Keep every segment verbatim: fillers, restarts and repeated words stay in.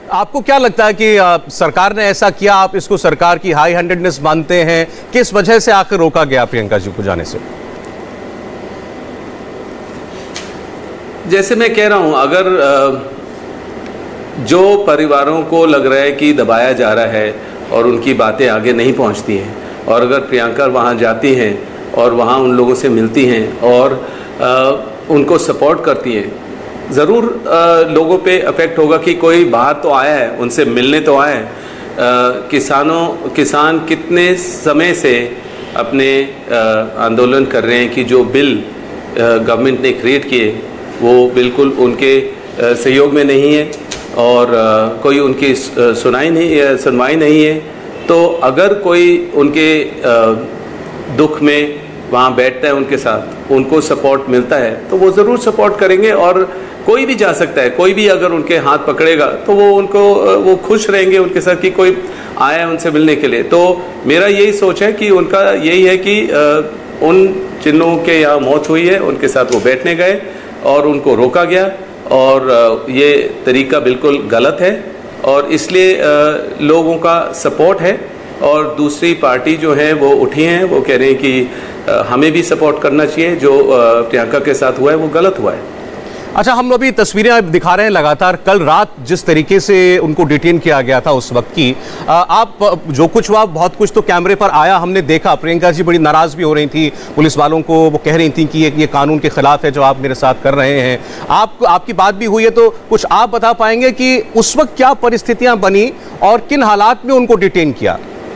आपको क्या लगता है कि आ, सरकार ने ऐसा किया, आप इसको सरकार की हाई हैंडेडनेस मानते हैं? किस वजह से आखिर रोका गया प्रियंका जी को जाने से? जैसे मैं कह रहा हूं, अगर जो परिवारों को लग रहा है कि दबाया जा रहा है और उनकी बातें आगे नहीं पहुंचती हैं, और अगर प्रियंका वहां जाती हैं और वहां उन लोगों से मिलती हैं और आ, उनको सपोर्ट करती हैं, ज़रूर लोगों पे अफेक्ट होगा कि कोई बाहर तो आया है, उनसे मिलने तो आया है। किसानों किसान कितने समय से अपने आ, आंदोलन कर रहे हैं कि जो बिल गवर्नमेंट ने क्रिएट किए वो बिल्कुल उनके आ, सहयोग में नहीं है और आ, कोई उनकी सुनाई नहीं सुनवाई नहीं है। तो अगर कोई उनके आ, दुख में वहाँ बैठता है, उनके साथ उनको सपोर्ट मिलता है, तो वो ज़रूर सपोर्ट करेंगे। और कोई भी जा सकता है, कोई भी अगर उनके हाथ पकड़ेगा तो वो उनको वो खुश रहेंगे उनके साथ कि कोई आया है उनसे मिलने के लिए। तो मेरा यही सोच है कि उनका यही है कि आ, उन जिन लोगों के यहाँ मौत हुई है उनके साथ वो बैठने गए और उनको रोका गया, और ये तरीका बिल्कुल गलत है और इसलिए लोगों का सपोर्ट है। और दूसरी पार्टी जो है वो उठी हैं, वो कह रहे हैं कि हमें भी सपोर्ट करना चाहिए, जो प्रियंका के साथ हुआ है वो गलत हुआ है। अच्छा, हम अभी तस्वीरें दिखा रहे हैं लगातार, कल रात जिस तरीके से उनको डिटेन किया गया था उस वक्त की, आप जो कुछ हुआ बहुत कुछ तो कैमरे पर आया, हमने देखा। प्रियंका जी बड़ी नाराज भी हो रही थी पुलिस वालों को, वो कह रही थी कि ये, ये कानून के खिलाफ है जो आप मेरे साथ कर रहे हैं। आप आपकी बात भी हुई है, तो कुछ आप बता पाएंगे कि उस वक्त क्या परिस्थितियां बनी और किन हालात में उनको डिटेन किया?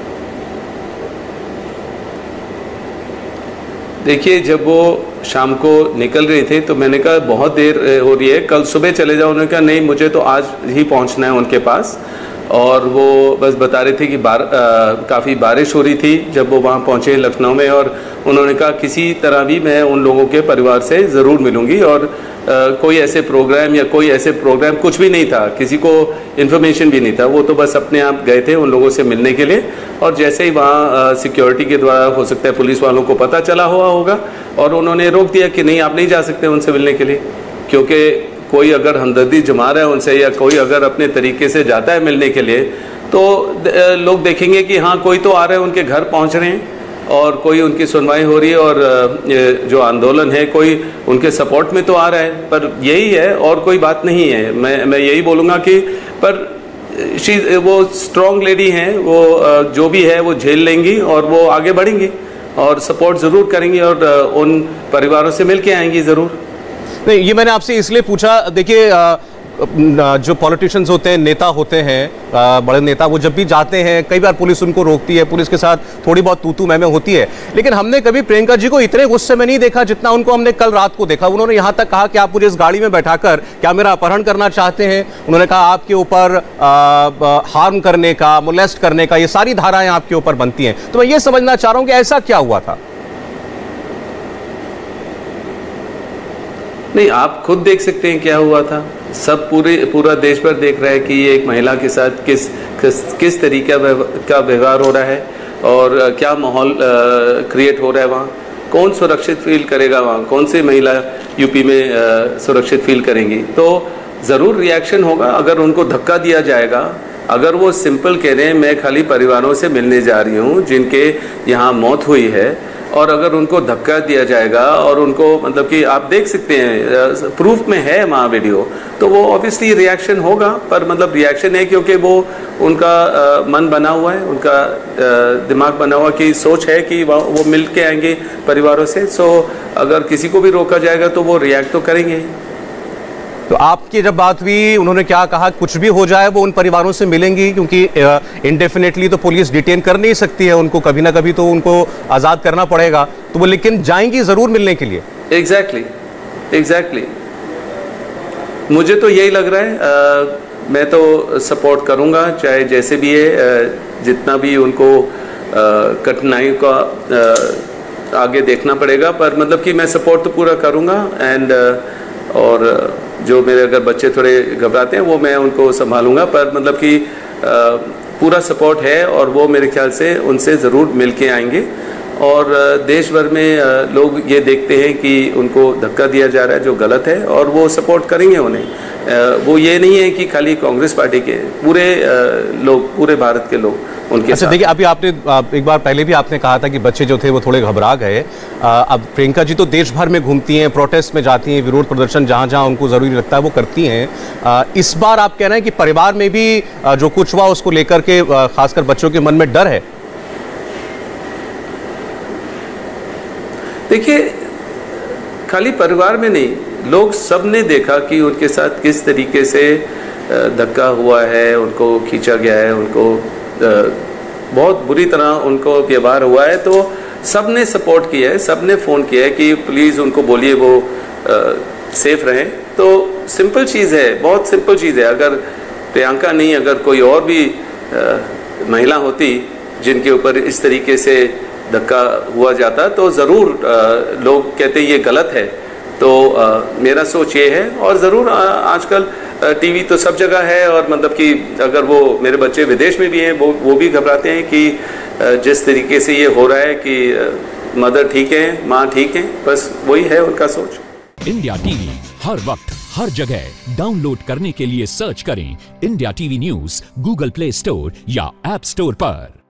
देखिए, जब वो शाम को निकल रहे थे तो मैंने कहा बहुत देर हो रही है, कल सुबह चले जाओ। उन्होंने कहा नहीं, मुझे तो आज ही पहुंचना है उनके पास। और वो बस बता रहे थे कि बार काफ़ी बारिश हो रही थी जब वो वहाँ पहुँचे लखनऊ में, और उन्होंने कहा किसी तरह भी मैं उन लोगों के परिवार से ज़रूर मिलूँगी। और आ, कोई ऐसे प्रोग्राम या कोई ऐसे प्रोग्राम कुछ भी नहीं था, किसी को इन्फॉर्मेशन भी नहीं था, वो तो बस अपने आप गए थे उन लोगों से मिलने के लिए। और जैसे ही वहाँ सिक्योरिटी के द्वारा हो सकता है पुलिस वालों को पता चला हुआ होगा और उन्होंने रोक दिया कि नहीं, आप नहीं जा सकते उनसे मिलने के लिए, क्योंकि कोई अगर हमदर्दी जमा रहा है उनसे या कोई अगर अपने तरीके से जाता है मिलने के लिए तो लोग देखेंगे कि हाँ कोई तो आ रहे हैं, उनके घर पहुँच रहे हैं और कोई उनकी सुनवाई हो रही है और जो आंदोलन है कोई उनके सपोर्ट में तो आ रहा है। पर यही है और कोई बात नहीं है। मैं मैं यही बोलूँगा कि पर शी वो स्ट्रॉन्ग लेडी हैं, वो जो भी है वो झेल लेंगी और वो आगे बढ़ेंगी और सपोर्ट ज़रूर करेंगी और उन परिवारों से मिल के आएंगी ज़रूर। नहीं, ये मैंने आपसे इसलिए पूछा, देखिए जो पॉलिटिशियंस होते हैं, नेता होते हैं, बड़े नेता, वो जब भी जाते हैं कई बार पुलिस उनको रोकती है, पुलिस के साथ थोड़ी बहुत तू तू मैं मैं होती है, लेकिन हमने कभी प्रियंका जी को इतने गुस्से में नहीं देखा जितना उनको हमने कल रात को देखा। उन्होंने यहाँ तक कहा कि आप मुझे इस गाड़ी में बैठाकर क्या मेरा अपहरण करना चाहते हैं। उन्होंने कहा आपके ऊपर हार्म करने का, मोलेस्ट करने का, ये सारी धाराएं आपके ऊपर बनती हैं। तो मैं ये समझना चाह रहा हूँ कि ऐसा क्या हुआ था? नहीं, आप खुद देख सकते हैं क्या हुआ था। सब पूरे पूरा देश भर देख रहा है कि ये एक महिला के साथ किस किस किस तरीके का व्यवहार हो रहा है और क्या माहौल क्रिएट हो रहा है। वहाँ कौन सुरक्षित फील करेगा, वहाँ कौन सी महिला यूपी में आ, सुरक्षित फील करेंगी। तो ज़रूर रिएक्शन होगा अगर उनको धक्का दिया जाएगा। अगर वो सिंपल कह रहे हैं मैं खाली परिवारों से मिलने जा रही हूँ जिनके यहाँ मौत हुई है, और अगर उनको धक्का दिया जाएगा और उनको मतलब कि आप देख सकते हैं प्रूफ में है वहाँ वीडियो, तो वो ऑब्वियसली रिएक्शन होगा। पर मतलब रिएक्शन है क्योंकि वो उनका आ, मन बना हुआ है, उनका आ, दिमाग बना हुआ कि सोच है कि वो मिल के आएंगे परिवारों से। सो अगर किसी को भी रोका जाएगा तो वो रिएक्ट तो करेंगे। तो आपकी जब बात हुई, उन्होंने क्या कहा? कुछ भी हो जाए वो उन परिवारों से मिलेंगी, क्योंकि इंडेफिनेटली तो पुलिस डिटेन कर नहीं सकती है उनको, कभी ना कभी तो उनको आज़ाद करना पड़ेगा, तो वो लेकिन जाएंगी ज़रूर मिलने के लिए। एग्जैक्टली एग्जैक्टली मुझे तो यही लग रहा है। आ, मैं तो सपोर्ट करूंगा, चाहे जैसे भी है, आ, जितना भी उनको कठिनाइयों का आ, आगे देखना पड़ेगा, पर मतलब कि मैं सपोर्ट तो पूरा करूंगा। एंड और जो मेरे अगर बच्चे थोड़े घबराते हैं वो मैं उनको संभालूंगा, पर मतलब कि पूरा सपोर्ट है और वो मेरे ख्याल से उनसे ज़रूर मिल के आएंगे और देश भर में लोग ये देखते हैं कि उनको धक्का दिया जा रहा है जो गलत है, और वो सपोर्ट करेंगे उन्हें। वो ये नहीं है कि खाली कांग्रेस पार्टी के, पूरे लोग, पूरे भारत के लोग उनके अच्छा, देखिए अभी आपने एक बार पहले भी आपने कहा था कि बच्चे जो थे वो थोड़े घबरा गए। अब प्रियंका जी तो देश भर में घूमती हैं, प्रोटेस्ट में जाती हैं, विरोध प्रदर्शन जहां जहां उनको जरूरी लगता है वो करती हैं। इस बार आप कह रहे हैं कि परिवार में भी जो कुछ हुआ उसको लेकर के खासकर बच्चों के मन में डर है? देखिए, खाली परिवार में नहीं, लोग सब ने देखा कि उनके साथ किस तरीके से धक्का हुआ है, उनको खींचा गया है, उनको बहुत बुरी तरह उनको व्यवहार हुआ है। तो सब ने सपोर्ट किया है, सब ने फ़ोन किया है कि प्लीज़ उनको बोलिए वो सेफ रहें। तो सिंपल चीज़ है, बहुत सिंपल चीज़ है। अगर प्रियंका नहीं, अगर कोई और भी आ, महिला होती जिनके ऊपर इस तरीके से धक्का हुआ जाता तो ज़रूर लोग कहते ये गलत है। तो आ, मेरा सोच ये है, और ज़रूर आजकल टीवी तो सब जगह है, और मतलब कि अगर वो मेरे बच्चे विदेश में भी हैं, वो वो भी घबराते हैं कि जिस तरीके से ये हो रहा है कि मदर ठीक है, माँ ठीक है, बस वही है उनका सोच। इंडिया टीवी हर वक्त हर जगह डाउनलोड करने के लिए सर्च करें India TV news Google Play Store या ऐप स्टोर पर।